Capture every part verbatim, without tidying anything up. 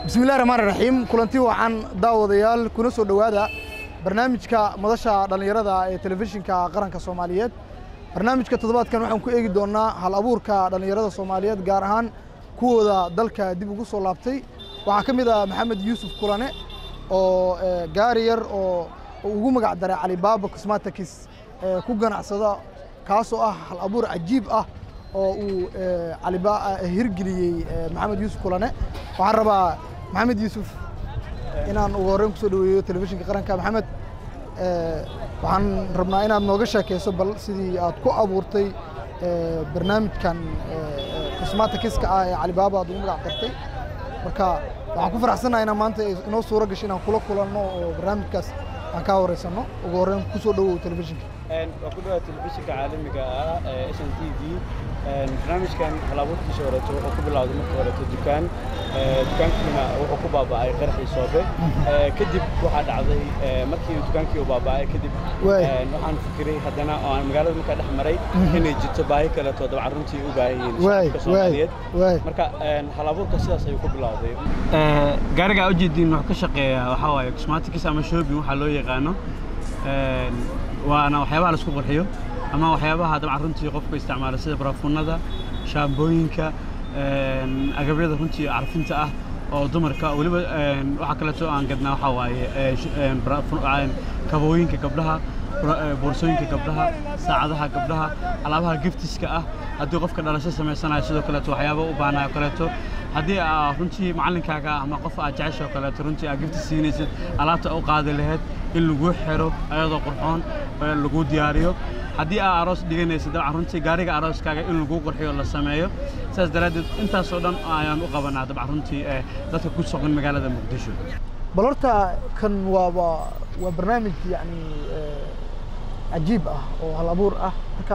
بسم الله الرحمن الرحيم كلنتي وعن داوديال كنا سو دوادا برنامجka madasha dhalinyarada ee telefishinka qaranka Soomaaliyeed barnaamijka toddobaadkan waxaan ku eegi doonaa hal abuurka dhalinyarada Soomaaliyeed gaar ahaan kuwooda dalka dib ugu soo laabtay waxa kamid ah Maxamed Yuusuf Kulane oo gaari yar oo ugu magac daray Alibaba Cosmetics ku ganacsada kaas oo ah hal abuur cajiib ah oo uu Alibaba hirgeliyay Maxamed Yuusuf Kulane waxaan rabaa Maxamed Yuusuf inaan ugu horreyn ku soo dhaweeyo telefishinka qaranka Maxamed ee waxaan rabnaa inaad nooga sheekayso bal sidii aad ku abuurtay ee barnaamijkan Cosmetics-ka ah ee Alibaba aad ugu magac dartay marka waxaan ku faraxsanahay inaan maanta inoo suura gashay inaan kula kulanno oo barnaamijkaas aan ka horeysano ugu horreyn ku soo dhaweeyo telefishinka een waa ku dhawaad telefishinka caalamiga ah ee S N T V een barnaamijkan halabuurkiisa horeeto oo ku bilowday markii horeeto dukaan ee dukaankiina wuxuu ku baaba'ay qaraxii soobe ee kadib waxa dhacday markii dukaankii uu baaba'ay kadib een waxaan fikiray hadana oo aan magaalada marka dhex maray inay jirto baahi kale oo dabcan runtii u baahan yihiin Soomaaliyeed marka een halabuurka sidaas ayuu ku bilowday ee gaariga u jeedin wax ka shaqeeya waxa waaye cosmetics ama shopping waxa loo yaqaano een waana waxyaabaha la isku qurxiyo ama waxyaabaha dabcan runtii qofka isticmaalo sida barafuunada shaambooyinka een agabyada runtii carfinta ah oo dumarka waliba een waxa kale oo aan gadnaa waxa waaye een barafuun kabooyinka gabdhaha boorsooyinka gabdhaha saacadaha gabdhaha alaabaha giftiska ah haddii qofka dhalasho sameysanayo sidoo kale waxyaabo u baahnayo kale haddii aad runtii macallinkaaga ama qof aad jecesho kale runtii aad gifti siinaysid alaabta u qaadi lahayd in lagu xiro ayadoo qurxoon lagu diyaariyo haddii aad aroos dhiganaysid dabcan runtii gaariga arooskaaga in lagu qurxiyo la sameeyo saas daraadeed intaas oo dhan ayaan u qabanaa dabcan runtii dadka ku sugan magaalada Muqdisho bal horta kan waa waa barnaamij yani cajiib ah oo hal abuur ah marka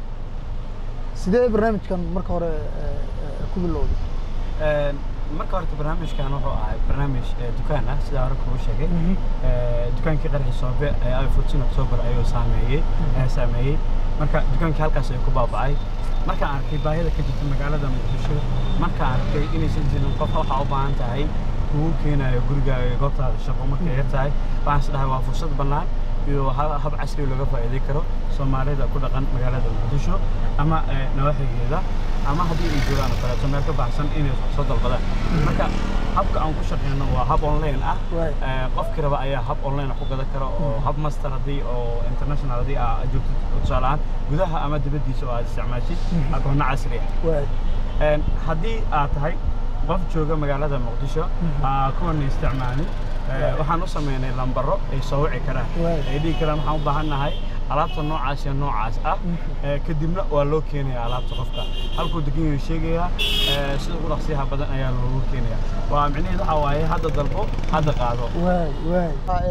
sidee barnaamijkan marka hore ku bilowday een marka hore barnaamijkan wuxuu ahaa barnaamij dukaan ah sida hore ku sheegay ee dukaankii qaraxii soobe ee ay fourteen October ayuu saameeyay ee saameeyay marka dukaankii halkaas ay ku baaba'ay marka arkay baahida ka jirta magaalada Muqdisho marka arkay inay si jirin qof waxa u baahan tahay uu keenayo gurigaaga goobtaada shaqo marka ay tahay waxaan dhahay waa fursad bannaan iyo hab casri laga faa'iideyn karo Soomaalida ku dhaqan magaalada Muqdisho ama nawaaxigeeda ama haddii ay joogaan kala meel ka baxsan inay soo dalbadaan marka habka aan ku shaqeyno waa hab online ah ee qofkii raba ayaa hab online ku gadan karo oo hab master hadii oo international hadii aad joogto tusaalahan gudaha ama dibadiisa oo aad isticmaashid aqoon casri ah een haddii aad tahay qof jooga magaalada Muqdisho aa kuwan isticmaalin waxaan u sameeynay lambaro ay soo wici karaan ay dhigi karaan waxaan u baahanahay alaabta noocaas iyo noocaas ah kadibna waa loo keenayaa alaabta qofka halkuu degan yahay sheegaya sida ugu dhaqsiyaha badan ayaa loogu keenayaa waa micnaheedu waxa waaye hadda dalbo hadda qaado waay waay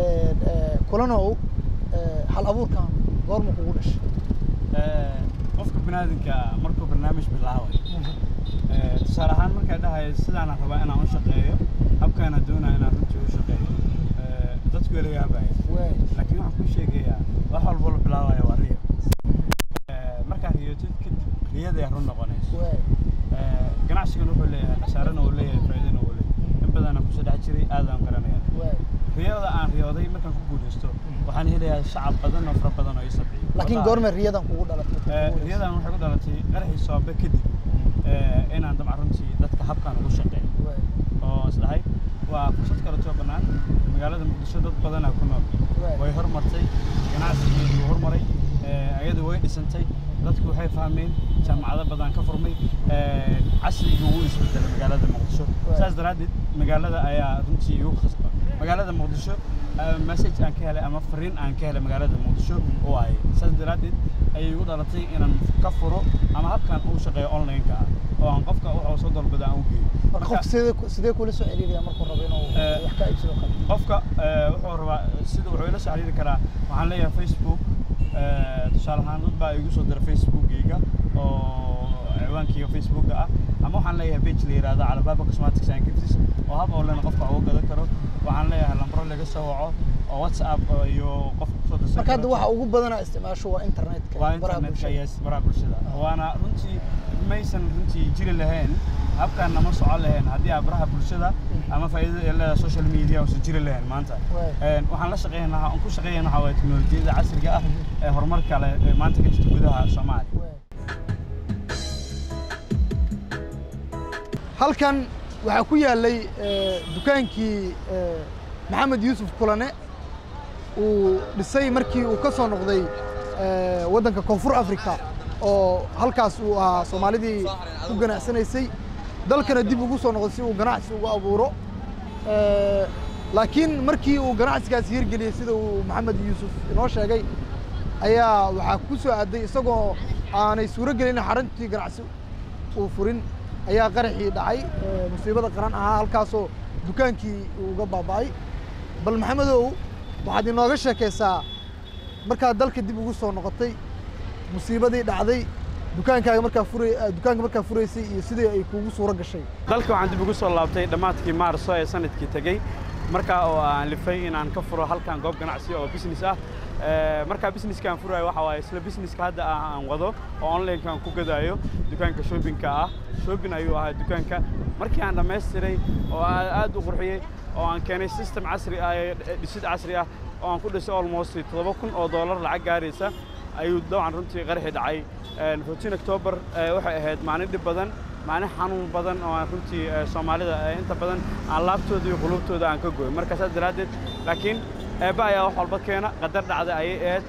ee kulanow hal abuurkan goorma kugu dhashay ee qofka banaadinka markuu barnaamij bilaabay ee tusaale ahaan marka dhahay sidaan aan rabaa inaan u shaqeeyo habkaan doonaa inaan runtii u shaqeeyo ee dadku weli yaabay laakiin waxaan ku sheegayaa wax walba la bilaabayo waa riyo ee marka riyotid kadib riyada run noqonayso ee ganacsigan wuxuu leeyahay khasaarana uu leeyahay faa'iidana uu leeyahay in badan aan ku soo dhax jiray aad aan garanaya riyada aan riyooday markaan ku guuleysto waxaan helayaa shacab badan oo fara badan oo i sabiyo laakiin goorma riyadan kugu dhalatay ee riyadan waxay ku dhalatay qaraxii soobe kadib ee inaan dabcan runtii dadka habkaan ugu shaqeeyo oo isdahay waa fursad kale oo bannaan magaalada Muqdisho dad badan ku nool way hormartay ganacsigeedu hormaray ee ayadu way dhisantay dadku waxay fahmeen jaamacado badan ka furmay ee casriga uu isbedelay magaalada Muqdisho saas daraadeed magaalada ayaa runtii ugu khasbay magaalada Muqdisho message aan ka helay ama fariin aan ka helay magaalada Muqdisho oo ay saas daraadeed ay ugu dhalatay inaan ka furo ama habkan uu shaqeeyo online ka oo aan qofka wuxuu soo dalbada aan u geeyo qof sidee sidee kula soo xiriiraya markuu rabo inuu wax ka iibsado qofka wuxuu rabaa sida wuxuu ila soo xiriiri karaa waxaan leeyahay Facebook ee tusaale ahaan dad baa igu soo diray Facebook-gayga oo ciwaankayga Facebook ah ama waxaan leeyahay page la yiraahdo Alibaba Cosmetics and Gifts oo hab online qofka ugu gadan karo waxaan leeyahay lambar laga soo waco oo WhatsApp iyo qof kusoo dirsan marka hadda waxa ugu badan isticmaasho waa internetka waa internetka yes baraha bulshada waana runtii maysan runtii jiri lahayn habkan nama socon lahayn haddii baraha bulshada ama faa'iidada ee leedahay social media oo jiri lahayn maanta een waxaan la shaqeynayaa aan ku shaqeynayaa waxa teknolojiyada casriga ah ee horumarka leh ee maanta ka jirta gudaha Soomaaliya halkan waxa ku yaalay dukaankii Maxamed Yuusuf Kulane uu dhisay markii uu ka soo noqday waddanka Koonfur Afrika oo halkaas uu ahaa Soomaalidii ku ganacsanaysay dalkana dib ugu soo noqday si uu ganacsi ugu abuuro laakiin markii uu ganacsigaas hirgeliyay sida uu Maxamed Yuusuf inoo sheegay ayaa waxa ku soo aaday isagoo aanay suuro gelin xaruntii ganacsi uu furin ayaa qaraxii dhacay musiibada qaran ahaa halkaasoo dukaankii uu uga baaba'ay bal Maxamedow waxaad inooga sheekaysaa markaad dalka dib ugu soo noqotay musiibadii dhacday dukaankaaga markaa furay dukaanka markaa furaysay iyo sidii ay kuugu suuro gashay dalka waxaan dib ugu soo laabtay dhamaadkii Maarso ee sanadkii tagay markaa oo aan lifay inaan ka furo halkan goob ganacsi oo business ah markaa businesskaan furayo waxa waaye isla businesska hadda aan wado oo online-kan ku gadaayo dukaanka shopping-ka ah shopping ayuu ahaa dukaanka markii aan dhammaystiray oo aad u qurxiyay oo aan keenay system casri ah dhisid casri ah oo aan ku dhisay almost todoba kun oo dollar lacag gaaraysa ayuu dabcan runtii qaraxi dhacay fourteen October waxay ahayd maalin dhib badan maalin xanuun badan oo aan runtii Soomaalida inta badan aan laabtooda iyo qulubtooda aan ka gooy marka saad daraadeed laakiin eeba ayaa wax walba keena qadar dhacday ayay ahayd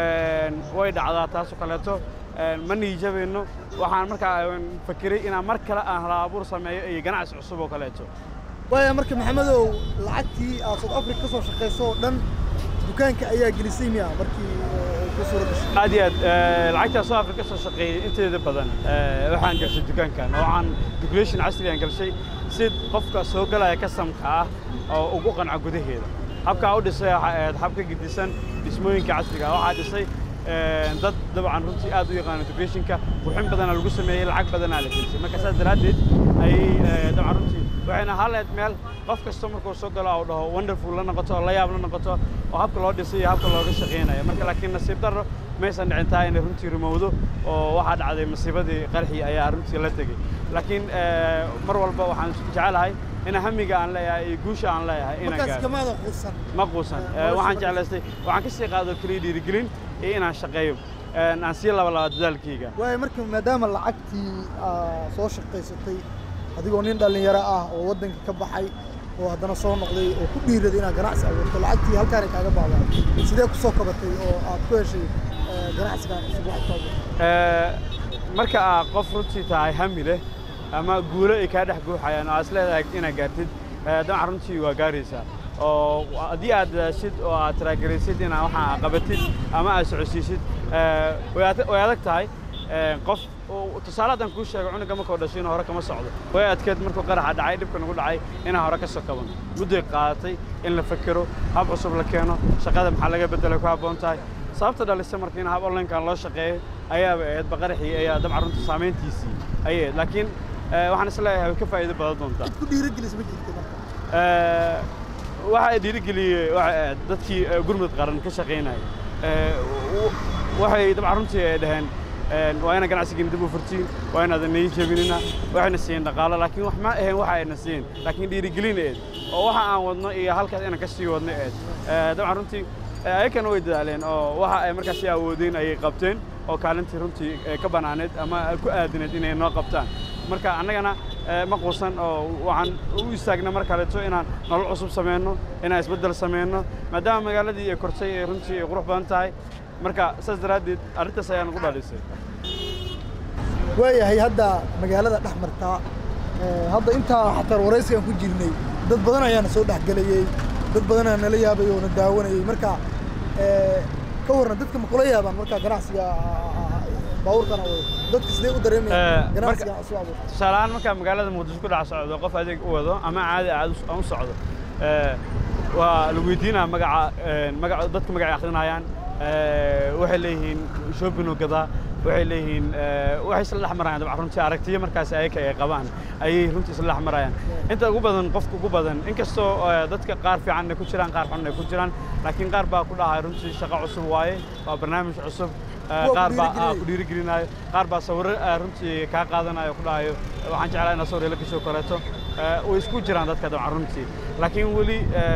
way dhacdaa taas oo kaleeto ma niijabeyno waxaan markaa fakiray inaan mar kale aan hal abuur sameeyo iyo ganacsi cusub oo kaleeto waaya marka Maxamedow lacagtii aad South Africa ka soo shaqeyso dhan dukaanka ayaa gelisay miya markii ku soo gashay aad iyo aad lacagta South Africa ka soo shaqeeyay inteeda badan waxaan gashay dukaankan oo aan decoration casri aan gashay sid qofka soo galaya kasamka ah oo ugu qanca gudaheeda habka u dhisay habka gidisan dhismooyinka casriga ah waxa dhisay dad dabcan runtii aad u yaqaan decorationka wuxuu badan lagu sameeyay lacag badan la gelisay marka saad daraadeed ay dabcan runtii waxayna haleed meel qof kasta markuu soo galo oo dhaho wonderful la noqoto la yaab la noqoto oo habka loo dhisay habka looga shaqeynayo marka laakiin nasiib darro maysan dhicintaa in runtii rumowdo oo waxa dhacday masiibadii qarxi ayaa runtii la tagay laakiin mar walba waxaan jecelahay in hamiga aan leeyahay guusha aan leeyahay in aan gaaro kamaada quusan ma quusan waxaan jeclaystay waxaan ka sii qaado kaliya dhiirigelin iyo inaan shaqeeyo aan sii laba laba dadaalkayga waay marka maadaama lacagtii soo shaqaysatay adigoo nin dhalinyaro ah oo waddanka ka baxay oo haddana soo noqday oo ku dhiiraday inaad ganacsi abuurto lacagtii halkaan ay kaaga baaba'ay sidee ku soo kabatay oo aad ku heshay ganacsigan cusub waxaad ku marka qof runtii tahay hami leh ama guulo ay ka dhex guuxayaan oo aad leedahay inaad gaartid dabcan runtii waa gaaraysaa oo haddii aad dadaashid oo aad taageeraysid inaad waxa qabatid ama aad socodsiisid way adag tahay qof tusaaladaan kuu sheegay cunuga markuu dhashay inuu hore kama socdo way adkeed markuu qaraxa dhacay dhibka nagu dhacay inaan hore ka soo kaban mudday qaadatay in la fakero hab cusub la keeno shaqada maxaa laga bedelay ku habboon tahay sababta dhalisay marka in hab online-kan loo shaqeeyo ayaaba ahayd baqaraxii ayaa dabcan runtii saameyntiisii ayay laakiin waxaan isleeyahay way ka faa'iido badan doontaa ku dhiirigelis ma jirto marka waxa dhiirigeliyay waxa dadkii gurmud qaran ka shaqeynay waxay dabcan runtii dhaheen waa ina ganacsigeena dib u furtiin waa in aadan nii jabinina waxayna siiyeen dhaqaale laakiin wax ma ahayn waxa ayna siiyeen laakiin dhiirigelin eed oo waxa aan wadno iyo halkaas inaan ka sii wadno eed dabcan runtii ayakana way dadaaleen oo waxa ay markaas awoodeen ayay qabteen oo kaalintii runtii ka banaaneed ama ku aadineed inay noo qabtaan marka annagana ma quusan oo waxaan u istaagna mar kaleeto inaan nolol cusub sameeyno inaan isbeddel sameeyno maadaama magaaladii ay kortay ee runtii ay qurux badan tahay marka saas daraadeed arrintaas ayaan ugu dhalisay waayahay hadda magaalada dhex martaa hadda intaa xataa waraysigan ku jirnay dad badan ayaana soo dhexgelayay dad badan ayaa nala yaabay oo na daawanayay marka ka warna dadka ma kula yaabaan marka ganacsiga baabuurkan oo dadka sidee u dareemayaan ganacsiga cusub abuurta tusaale ahaan marka magaalada Muqdisho ku dhac socdo qof adeeg u wado ama caadi aad u socdo waa lagu weydiinaa magaca magaca dadka magaca akhrinayaan waxay leeyihiin shopping oo gadaa waxay leeyihiin waxay isla dhex marayaan dabcan runtii aragtiyo markaas ayaga ay qabaan ayay runtii isla dhex marayaan inta ugu badan qofka ugu badan inkastoo dadka qaar fiican ay ku jiraan qaar xun ay ku jiraan laakiin qaar baa ku dhahay runtii shaqo cusub waaye waa barnaamij cusub qaar baa ku dhiirigelinayo qaar baa sawirro runtii kaa qaadanayo ku dhahayo waxaan jeclaa inaad sawir la gasho kaleeto way isku jiraan dadka dabcan runtii laakiin weli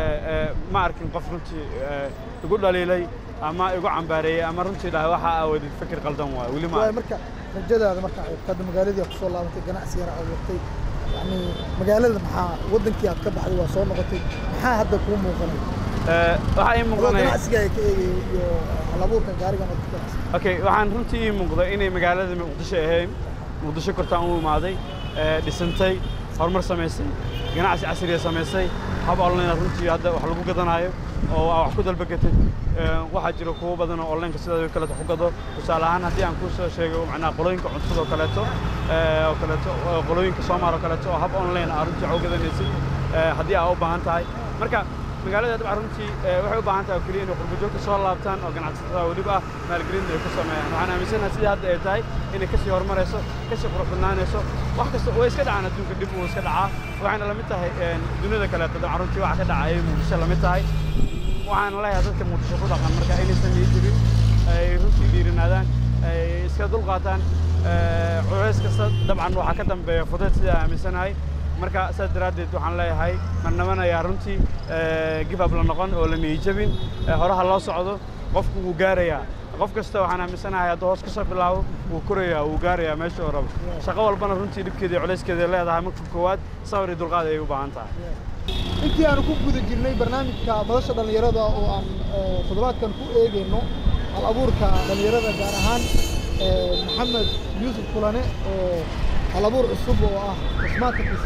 ma arkin qof runtii igu dhaliilay ama igu cambaareeyay ama runtii dhahay waxa aawadi fikir qaldan waay weli ma marka rajadaada marka qad magaaladii ku soo laabatay ganacsi yar aad waqtay yani magaalada maxaa wadankii aad ka baxday waa soo noqotay maxaa hadda kuu muuqanay ee waxa ay muuqanay ganacsiga ay ka eegay iyo halabuurka gaarigan oo ka okay waxaan runtii ii muuqday inay magaalada Muqdisho ahayn Muqdisho kortaan u imaaday ee dhisantay horumar samaysay ganacsi casri ah samaysay hab online runtii hadda wax lagu gadanayo oo wax ku dalbagatay waxa jira kuwa badan oo online sidoo kale ku gado tusaale ahaan haddii aan ku soo sheego macnaa qolooyinka cuntada oo kaleeto ee oo kaleeto qolooyinka Soomaaliya oo kaleeto hab online ah runtii oo gadanaysay haddii aad u baahan tahay marka magaalada dabcan runtii waxay u baahan tahay kaliya inay qurbo soo laabtaan oo ganacsatada waliba maalgelin ay ku sameeyaan waxaan aaminsanahay sidii hadda ay tahay inay ka sii horumarayso ka sii qurxinaanayso wax kasta way iska dhacaan adduunka dib uu iska dhacaa waxayna la mid tahay dunida kale dabcan runtii waxa ka dhacay Muqdisho la mid tahay waxaan leeyahay dadka Muqdisho ku dhaqan marka inaysan jirin ay runtii dhiirinaadaan ay iska dulqaataan culays kasta dabcan waxa ka dambeeya fudeed sida aaminsanahay marka saad daraadeed waxaan leeyahay marnabanayaa runtii give up la noqon oo la niyajabin horaha loo socdo qofku wuu gaarayaa qof kasta waxaan aaminsanahay hadduu hoos ka soo bilaabo wuu korayaa wuu gaarayaa meesha uu rabo shaqo walbana runtii dhibkeeda iyo culayskeeda leedahay marka koowaad sawir iyo dulqaad ay u baahan tahay intii aan ku guda jirnay barnaamijka madasha dhalinyarada oo aan toddobaadkan ku eegayno hal abuurka dhalinyarada gaar ahaan Maxamed Yuusuf Kulane oo hal abuur cusub oo ah cosmetics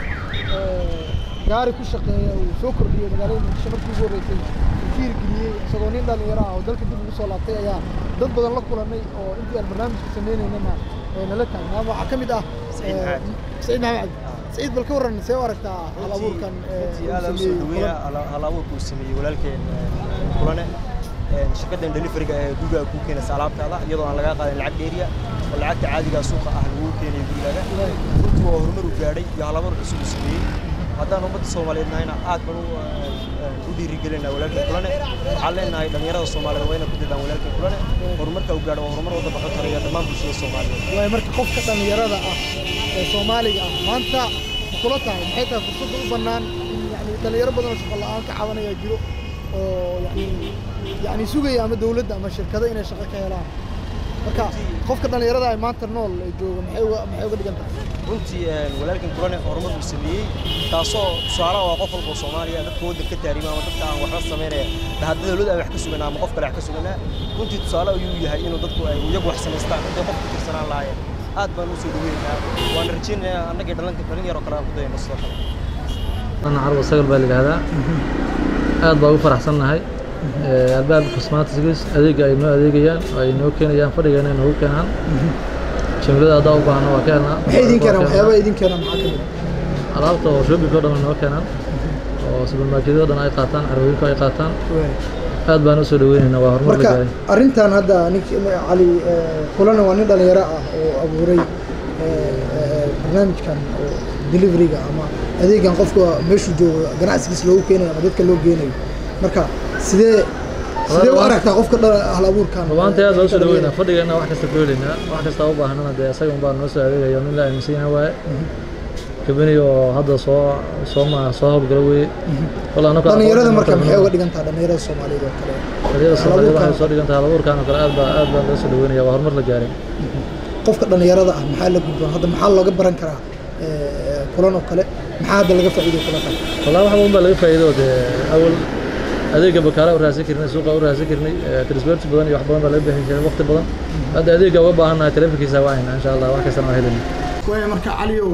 gaari ku shaqeeya uu soo kordhiyay magaalada Muqdisho markii ugu horeysay fiir geliyay isagoo nin dhalinyaro ah oo dalka dib ugu soo laabtay ayaa dad badan la kulanay oo intii aan barnaamijka sameeynayna nala taagnaa waxaa ka mid ah Saciid Maxamed Saciid bal ka waran see u aragtaa hal abuurkan hal abuurka uu sameeyey walaalkeen Kulane shirkaddan delivery-ga ee guriga ku keenaysa alaabtaada iyadoo aan laga qaadan lacag dheeriya oo lacagta caadiga suuqa ah lagu keenay gurigaaga runtii waa horumar u gaadhay iyo hal abuur cusub uu sameeyey haddaan ummadda Soomaaliyeed nahayna aad baan u dhiirigelinaa walaalkeen Kulane waxaan leenahay dhalinyarada Soomaaliyeed waa inay ku dadaan walaalkeen Kulane horumarka uu gaadho waa horumar wada baxo taraya dhammaan bulshada Soomaaliyeed waa marka qofka dhalinyarada ah ee Soomaaliga ah maanta kula tahay maxay tahay fursad u bannaan yani dhalinyaro badan oo shaqo la'aan ka cabanaya jiro oo yani يعني سوقي أما دولة أما شركة إنها شقة كهلا مركا خوف كنا يرضى ما ترنول جو محيو محيو قد جنتا runtii walaalkan Kulane horumar uu sameeyay taasoo su'aalo waa qof walba Soomaaliya dadka waddanka ka taariima ama dadka aan waxba sameynaya hadda dawladda ay wax ka suganaa ama qof kale wax ka suganaa runtii tusaale ayuu yahay inuu dadku ay iyagu wax sameystaan inta qof ku tirsanaan lahaayeen aad baan u soo dhaweynaa waan rajaynayaa annaga dhalanka dhalinyaro kale aan ku dayno sidoo kale أنا عرب السجل بالجهدا aad baa ugu faraxsanahay albaab cosmetics adeega ay noo adeegayaan ay noo keenayaan fadhigeena noo keenaan jimlada aad u baahan waa keenaa maxay idin keenaan waxyaabo idin keenaan maxaa kamid alaabta oo shopping oo dhan noo keenaan oo supermarketyada dhan ay qaataan carwooyinka ay qaataan aad baan u soo dhaweynaynaa waa horumar la gaaray arrintan hadda cali Kulane waa nin dhalinyaro ah oo abuuray barnaamijkan oo delivery-ga ama adeegan qofka meeshu joogo ganacsigiisa loogu keenayo ama dadka loo geenayo marka sidee sidee u aragtaa qofka hal abuurkan maanta aad loo soo dhaweynaa fadhigeena wax kasta ku helaynaa wax kasta u baahanana dee isaga un baa noo soo adeegaya nin la aaminsan yahay waaye kabani oo hadda soo soo ma soo hawlgala weeye dhalinyarada marka maxay uga dhigan tahay dhalinyarada Soomaaliyeed oo kale dhalinyarada Soomaaliyeed waxay soo dhigan tahay hal abuurkan oo kale aad baa aad baa loo soo dhaweynaya waa horumar la gaaray qofka dhalinyarada ah maxaa la gudboon hadda maxaa looga baran karaa Kulane oo kale maxaa hadda laga faa'iido kala tahay wallahi waxa weyn baa laga faa'iido de awal adeega bakaara u raasay kirnay suuqa u raasay kirnay transport badan iyo wax badan baa laga bixin jiray waqti badan hadda adeega uga baahanahay telefonkiisa waa in insha Allah wax kasta ma helin way marka caliyow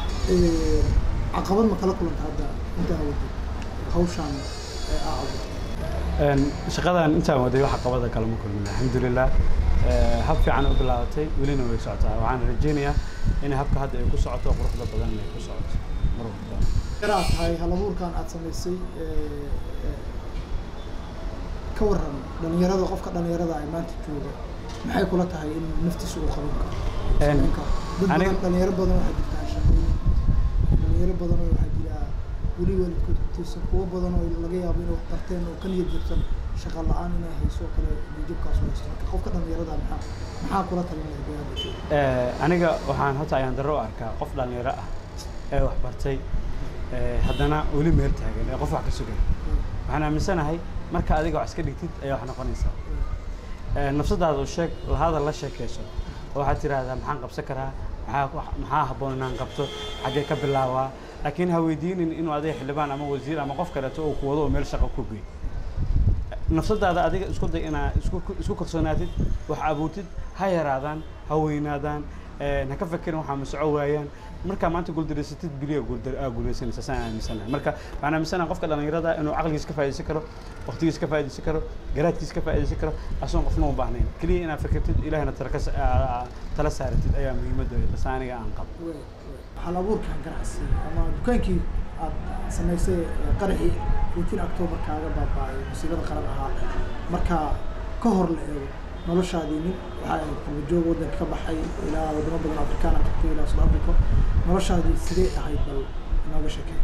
ee caqabad ma kala kulanta hadda inta wada hawshan ee aad een shaqadan inta waday wax caqabada kala ma kulmin alxamdulillah ee hab fiican u bilaabatay welina way socotaa waxaan rajaynayaa in habka hadda ay ku socoto quruxda badan ay ku socoto marwalba garaa tahay hal abuurkan aad sameysay ee ka waran dhalinyarada qofka dhalinyarada ay maanta jooga maxay kula tahay in naftiisa uu qaban karo dad badan dhalinyaro badan waxaa jirtaa shaqooyin dhalinyaro badan oo waxaa jira weli waalidkood ku tiirsan kuwo badan oo laga yaabo inay wax barteen oo kaliya jirtan shaqa la-aan inay hayso kale jibkaas oo haysto marka qofka dhalinyarada maxaa maxaa kula talinaya gabadha aniga waxaan hata ayaan darro u arkaa qof dhalinyaro ah ee wax bartay haddana weli meel taagan ee qof wax ka sugay waxaan aaminsanahay marka adiga wax iska dhigtid ayaa wax noqonaysaa nafsadaada u sheeg lahada la sheekayso waxaad tiraahdaa maxaan qabsan karaa maxaa maxaa habboon inaan qabto xaggee ka bilaabaa laakiin ha weydiinin inuu adiga xildhibaan ama wasiir ama qof kaleeto uu ku wado oo meel shaqo ku geey nafsadaada adiga isku day inaad isku isku kalsoonaatid wax abuurtid ha yaraadaan ha weynaadaan ha ka fakerin waxaa masco waayaan marka maanta guuldareysatid biliya guuldareysanaysa saan aaminsanahay marka waxaan aaminsanahay qofka dhalinyarada inuu caqligiisa ka faa'iidaysan karo waqtigiisa ka faa'iidaysan karo garaadkiisa ka faa'iidaysan karo asoon qofna u baahnayn keliya inaad fikirtid ilaahayna tala ka tala saaratid ayaa muhiimadooda bas aniga aan qabo hal abuurkan ganacsi ama dukaankii aad samaysay qaraxii fourteen October kaaga baaba'ay musiibada qaran ahaa marka ka hor la eego noloshaadii nin waxaa ahayd kala joog waddanka ka baxay ilaa wadamo badan afrikaan aad tagtay ilaa South Africa noloshaadii sidee ahayd bal inooga sheekay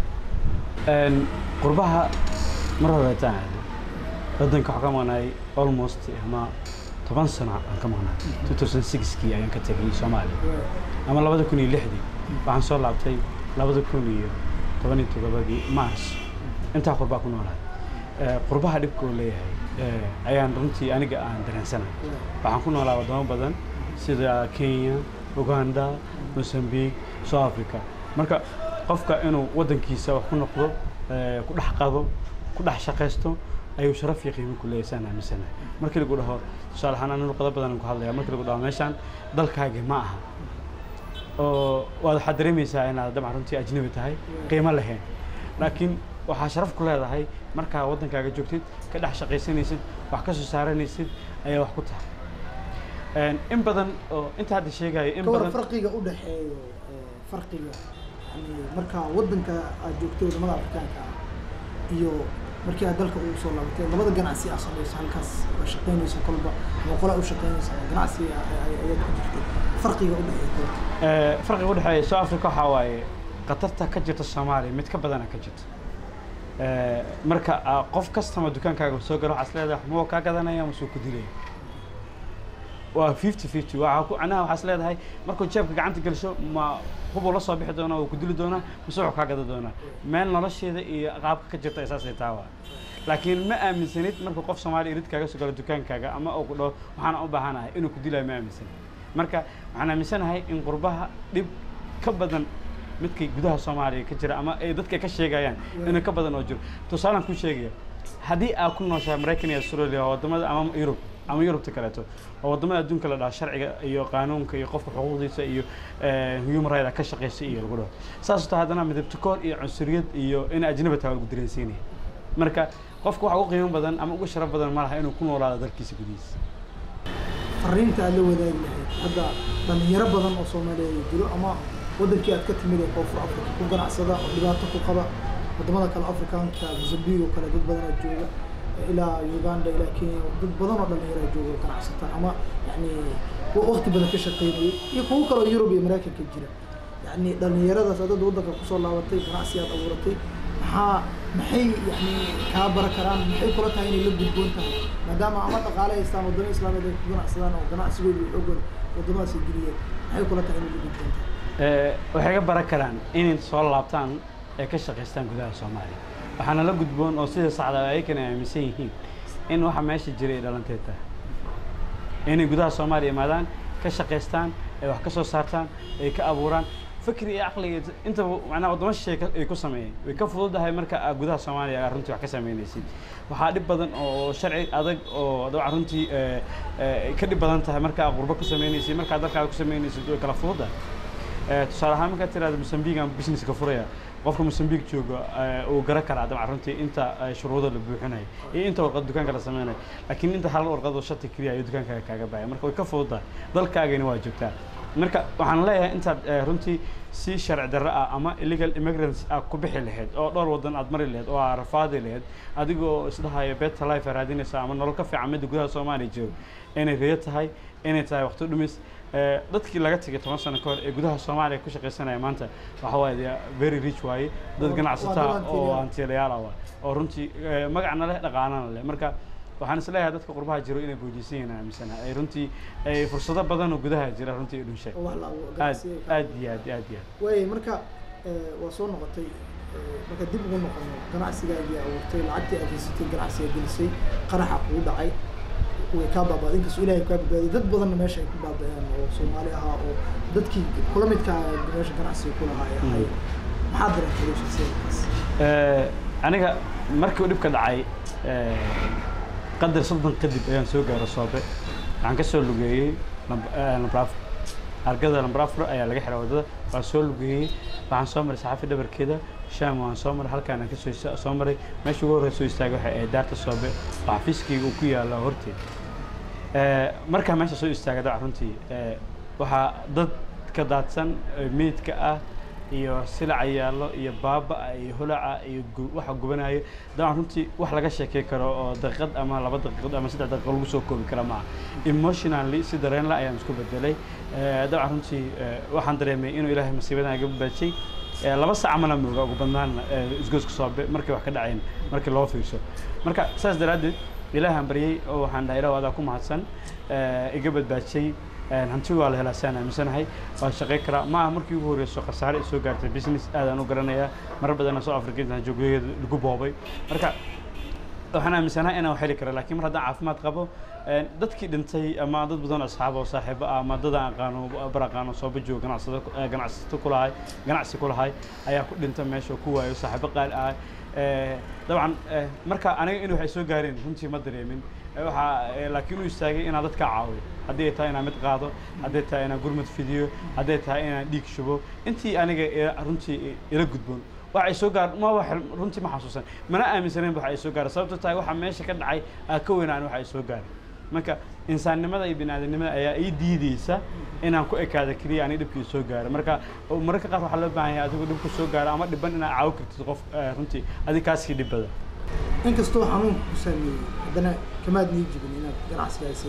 qurbaha mar hore taan waddanka waxaa ka maqnaay almost ama toban sano aan ka maqnaay two thousand six kii ayaan ka tegay Soomaaliya ama labada kun iyo lixdii waxaan soo laabtay labada kun iyo toban iyo toddobadii March intaa qurbaa ku noolahay qurbaha dhibka uu leeyahay ayaan runtii aniga aan dareensanahay waxaan ku noolaa wadamo badan sida Kenya Uganda Mozambique South Africa marka qofka inuu waddankiisa wax ku noqdo ku dhex qado ku dhex shaqaysto ayuu sharaf iyo qiimo ku leeyahay sana amisana markii lagu dhaho tusaale ahaan anigu qodobbo badan ku hadlayaa markii lagu dhaho meeshaan dalkaaga ma aha oo waad waxaad dareemaysaa inaad dabcan runtii ajnabi tahay qiimo lahayn laakiin waxaa sharaf ku leedahay markaa waddankaaga joogtid ka dhex shaqaysanaysid wax ka soo saaranaysid ayaa wax ku tahay in badan oo inta hadda sheegayo in badan farqiga u dhaxeeyo farqiga yani markaa waddanka aad joogtay wadamada afrikaanka ah iyo markii aad dalka ugu soo laabatay labada ganacsi aad samayso halkaas oo shaqaynayso kolba ama qola u shaqaynayso ganacsi ayaad ku jirtay farqiga u dhaxeeyo farqiga u dhaxeeyo South Africa waxa waaye qatarta ka jirta Soomaaliya mid ka badan ka jirta marka qof kasta ma dukaankaaga soo galo waxaad leedahay ma ka gadanaya ama soo ku dilay waa fifty fifty waxa ku anaha waxaad leedahay markuu jeebka gacanta galisho ma hubo la soo bixi doona oo ku dili doona mise wax ka gadan doona meel nolosheeda iyo qaabka ka jirta isaas ay taawa laakiin ma aaminsanid markuu qof Soomaali irid kaaga soo galo dukaankaaga ama uu ku dhaho waxaan u baahanahay inuu ku dilay ma aaminsan marka waxaan aaminsanahay in qurbaha dhib ka badan midkii gudaha Soomaaliya ka jira ama ay dadka ka sheegayaan in ka badan oo jiro tusaale ku sheegaya hadii aad ku nooshahay Mareykan iyo Australia wadamada ama Europe ama Europe kaleeto oo wadamada adduunka la dhaha sharciga iyo qaanuunka iyo qofka xuquuqdiisa iyo human rights ka shaqeeyay iyo lagu dhaho saas oo hadana midabta koor iyo cunsuriyad iyo in ajnabi tahay lagu dareensiinay marka qofku waxa uu qiimo badan ama ugu sharaf badan ma laha inuu ku noolaado dalkiisa gudihiisa fariinta aad la wadaagi lahayd hadda dhalinyaro badan oo Soomaaliyeed jiro ama waddankii aad ka timid ee Koonfur Afrika ku ganacsada oo dhibaato ku qaba wadamada kale Afrikaanka Mozambique oo kale dad badan oo jooga ilaa Uganda ilaa Kenya dad badan oo dhalinyaro jooga ganacsata ama yani waqti badan ka shaqeeyay iyo kuwa kale oo Europe iyo Mareykanka jira yani dhalinyaradaas dad waddanka ku soo laabatay ganacsi aad abuuratay maxaa maxay yani ka bar karaan maxay kula tahay in la gudboon tahay maadaama ama dhaqaale haystaan wadamo islaamiyeed ay ku ganacsadaan oo ganacsigoodu xooggan wadamadaas geliyay maxay kula tahay in la gudboon tahay waxay ka baran karaan inay soo laabtaan ee ka shaqeystaan gudaha Soomaaliya waxaana la gudboon oo sida saxda ah ay kana aaminsan yihiin in waxa meesha jiray dhalanteed inay gudaha Soomaaliya maadaan ka shaqeystaan ee wax ka soo saartaan ee ka abuuraan fikri iyo aqli inta macna wadamo shay ay ku sameeyeen way ka fududahay marka gudaha Soomaaliya runtii wax ka sameynaysid waxa dhib badan oo sharci adag oo dad runtii ka dhib badan tahay marka qurbo ku sameynaysid marka dalka ku sameynaysid oo kala fududahay tusaale ahaan marka tiraahdo Mozambique aan business ka furaya qofka Mozambique jooga oo gara kara dad runtii inta shuruudo la buuxinay iyo inta warqad dukaanka la sameeyay laakiin inta hal warqad oo shati kaliya ay dukaanka kaaga baayay marka way ka fududahay dalkaagana waa joogtaa marka waxaan leeyahay intaad runtii si sharci darro ah ama illegal immigrants ah ku bixi lahayd oo dhowr wadan aad mari lahayd oo aad rafaadi lahayd adigoo isdhahayo better life raadinaysa ama nolol ka fiican midda gudaha Soomaaliya joogo inay riyo tahay inay tahay waqti dhumis dadkii laga tagay toban sano ka hor ee gudaha Soomaaliya ku shaqeysanaya maanta waxa waaye very rich waaye dad ganacsato oo hantiilayaal ah oo runtii magacna leh dhaqaanana leh marka waxaan isleeyahay dadka qurbaha jiro inay boojiseen inay aaminsanaa ay runtii ay fursado badan oo gudaha jira runtii u dhashay aad aad iyo aad aad iyo way marka waa soo noqotay marka dib ugu noqono ganacsigaagii awoortay lacagtii aad haysatay ganacsiga gelisay qaraxa kugu dhacay way ka baabaaday inkastoo ilaahay ka badbaadiyay dad badanna meesha ay ku baaba'een oo Soomaali ahaa oo dadkii kula midka meesha ganacsiga ku lahaayeen maxaa dareentay shaqsiyaadkaas ee aniga markii uu dhibka dhacay ee qadar soddon kadib ayaan soo gaaray Soobe waxaan ka soo lugeeyay lambraaf argada lambraaf ayaa laga xiray wadada waan soo lugeeyay waxaan soo maray saxafi dhabarkeeda shaam waan soo maray halkaan aan ka soo soo maray meesha ugu horreysay soo istaagay waxa ay daarta Soobe waa xafiiskayga uu ku yaala horteed ee marka meesha soo istaagay dad runtii ee waxa dad ka daadsan meedka ah iyo silac yaalo iyo baaba iyo holaca iyo waxa gubanayo daan runtii wax laga sheekay karo oo daqiiqad ama laba daqiiqad ama saddex daqiiqad lagu soo koobi kara ma emotionally si dareen la ayaan isku bedelay ee daan runtii waxaan dareemay inuu Ilaahay masiibadan iga badbaadiyay ee laba saac ama lama ugu badnaan isgoos ka Soobe markii wax ka dhaceen markii loo fiirso marka saas daraadeed Ilaahay aan bariyay oo waxaan dhahay Ilaahay wada ku mahadsan ee iga badbaadiyay hanti waa la helaa sana misanahay waa shaqay kara ma markii ugu horeyso qasaare soo gaartay business aad aan u garanaya mar badan soo Afrika joogay lagu boobay marka waxaan aaminsanahay inaan xili karo laakiin mar haddaan caafimaad qabo dadkii dhintay ama dad badan asxaab oo saaxiibo ah ama dad aan aqaano baraqaano soo bajoog ganacsado ganacsato ku lahay ganacsi ku lahay ayaa ku dhintay meesha ku waayo saaxiibo qaal ah ee dabcan marka aniga inuu waxay soo gaareen runtii ma dareemin waxa laakiin uu istaagay inaan dadka caawiyo haddii ay tahay inaan mid qaado haddii ay tahay inaan gurmad fidiyo haddii ay tahay inaan dhiig shubo intii aniga runtii ila gudboon waxa ay soo gaar ma wax runtii ma xasuusan mana aaminsaneyn waxa ay soo gaar sababtoo tahay waxa meesha ka dhacay ka weynaan waxa ay soo gaar marka insaannimada iyo bini'aadanimada ayaa ay diidaysa inaan ku ekaado kaliya aan dhibkii soo gaaro marka marka qaar waxa loo baahan yahay adigu dhibku soo gaaro ama dhiban inaa caaw kartid qof runtii adiga kaaskii dhibada inkastoo xanuun ku sameeyay haddana kamaad niijibin inaad ganacsigaasi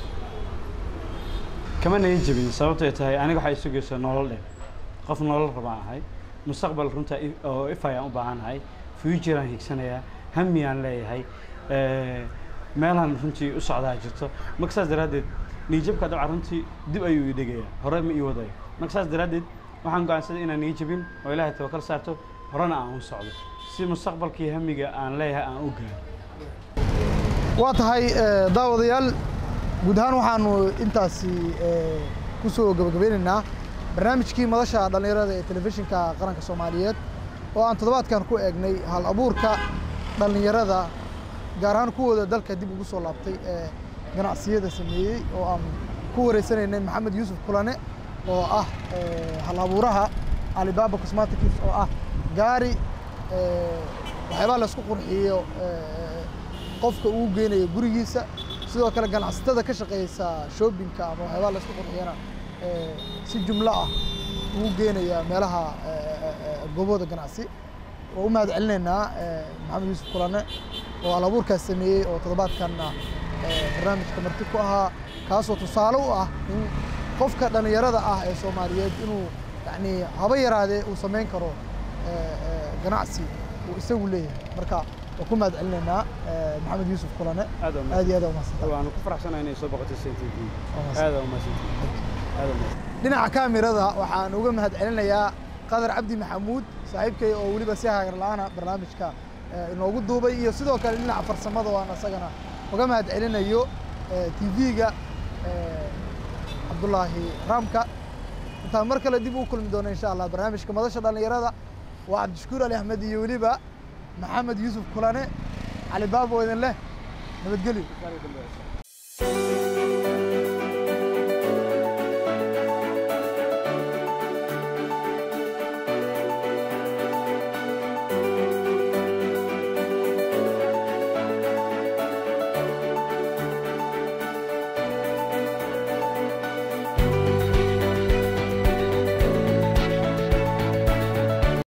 kama niijibin sababtoo tahay aniga waxa ay sugaysaa nolol dheer qof nolol rabaa ahay mustaqbal runtii oo ifayaan u baahanahay future aan higsanayaa hamiyaan leeyahay ee meelan runtii u socdaa jirto markaas daraadeed niijibka dabcan runtii dib ayuu i dhigayaa hore ma ii wadayo markaas daraadeed waxaan go'aansaday inaan niijibin oo Ilaahay tawakkal saarto horena aan u socdo si mustaqbalkii hamiga aan leeyahay aan u gaaro waa tahay daawadayaal guud ahaan waxaanu intaasi ku soo gabagabeynaynaa barnaamijkii madasha dhalinyarada ee telefishinka qaranka Soomaaliyeed oo aan toddobaadkan ku eegnay hal abuurka dhalinyarada gaar ahaan kuwooda dalka dib ugu soo laabtay ee ganacsiyada sameeyay oo aan ku wareysanaynay Maxamed Yuusuf Kulane oo ah hal abuuraha Alibaba Cosmetics oo ah gaari waxyaabo la isku qurxiyo qofka uu geenayo gurigiisa sidoo kale ganacsatada ka shaqeysa shoppingka ama waxyaabo la isku qurxiyana si jumla ah uu geenaya meelaha goobooda ganacsi oo u mahad celinaynaa Maxamed Yuusuf Kulane oo alabuurkaas sameeyay oo toddobaadkanna barnaamijka marti ku ahaa kaasoo tusaale u ah in qofka dhalinyarada ah ee Soomaaliyeed inuu yani haba yaraadee uu sameyn karo ganacsi uu isagu leeyahay marka oo ku mahad celinaynaa Maxamed Yuusuf Kulane aad iyo aad u mahadsantahay waan ku faraxsanahay inay soo boqotay C T V aad u mahadsantahay dhinaca kaamirada waxaan uga mahad celinayaa Qadar Cabdi Maxamuud saaxiibkay oo waliba si hagar la'aan barnaamijka inoogu duubay iyo sidoo kale dhinaca farsamada waan asagana uga mahad celinayo T V-ga Abdullaahi Ramka inta mar kale dib u kulmi doono insha Allah barnaamijka madasha dhalinyarada waa Cabdishakuur Ali Ahmed iyo waliba Maxamed Yuusuf Kulane Alibaba oo idin leh nabadgelyo